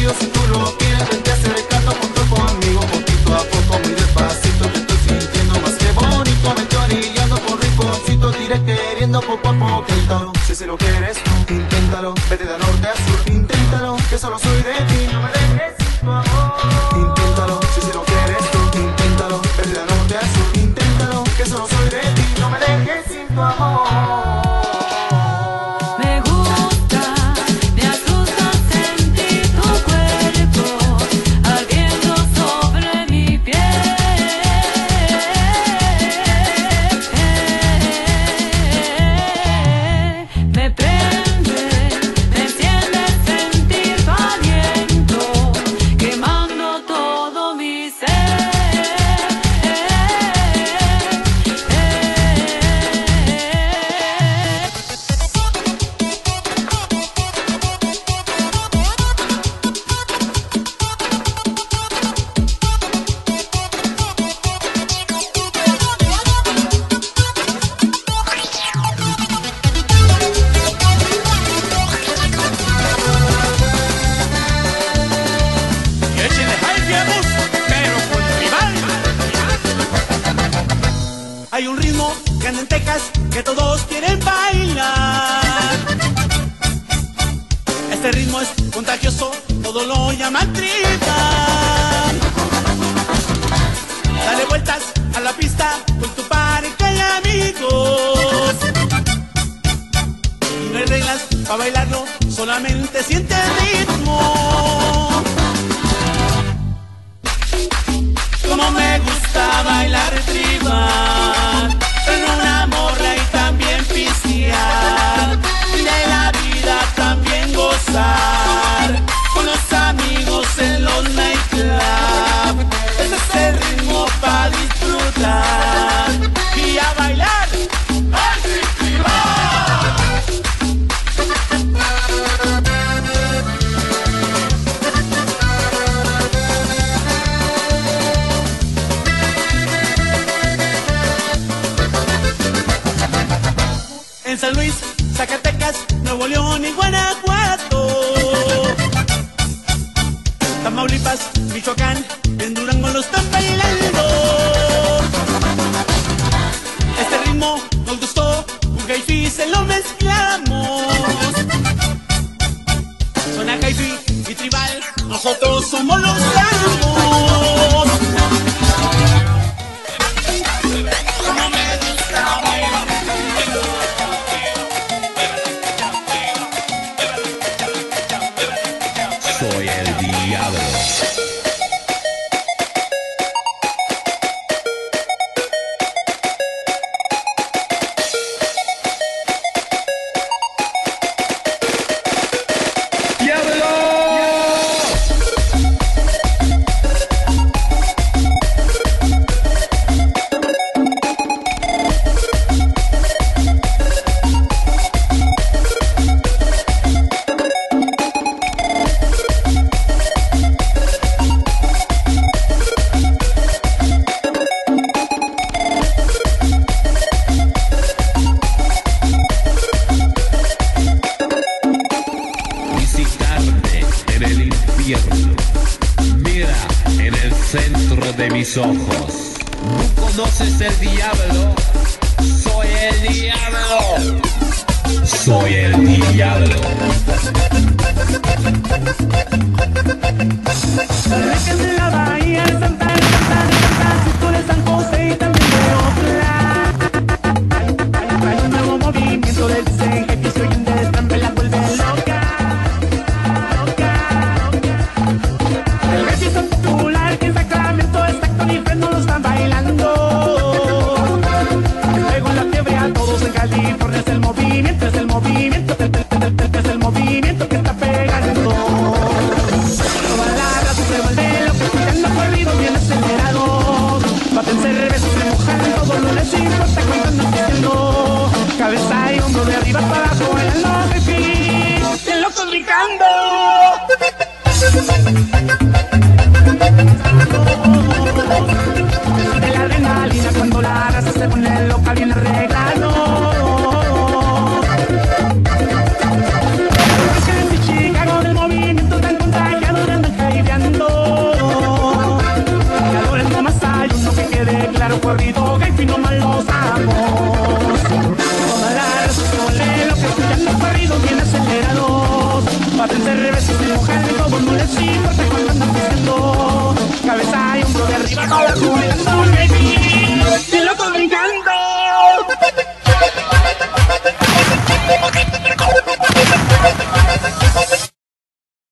pero si tú lo quieres, vente acercando junto conmigo, poquito a poco, muy despacito. Te estoy sintiendo más que bonito, me estoy orillando por rinconcito, te iré queriendo poco a poquito. Si lo quieres, inténtalo, vete de norte a sur, inténtalo, que solo soy de ti, no me dejes sin tu amor. Inténtalo, si lo quieres, inténtalo, vete de norte a sur, inténtalo, que solo soy de ti, no me dejes sin tu amor. Hay un ritmo que anda en Texas que todos quieren bailar. Este ritmo es contagioso, todo lo llaman tribal. Dale vueltas a la pista con tu pareja y amigos. Y no hay reglas para bailarlo, solamente siente el ritmo. Como me gusta bailar tribal, con una morra y también pistear, de la vida también gozar, con los amigos en los nightclubs. Ese es el ritmo para disfrutar y a bailar al tribal. En San Luis, Zacatecas, Nuevo León y Guanajuato, Tamaulipas, Michoacán, en Durango lo están bailando. Este ritmo nos gustó, un hi-fi se lo mezclamos. Suena hi-fi y tribal, nosotros somos los amos. Como me gusta bailar. Soy el diablo. Mira en el centro de mis ojos. ¿No conoces el diablo? Soy el diablo. Soy el diablo. En la bahía de Santa Francisco de San José y también de Oakland. Hay un nuevo movimiento del CG que se oye un destampe, la vuelve loca. El registro popular que en Sacramento está con el no lo están bailando. Luego en la fiebre a todos en California es el movimiento, es el movimiento, es el movimiento que está pegando. Toda la raza se vuelve loca, escuchando corridos bien acelerados. Baten cervezas, se mojan, todo no les importa cuando andan pidiendo. Cabeza y hombro de arriba para abajo, bailando de fin, bien locos brincando.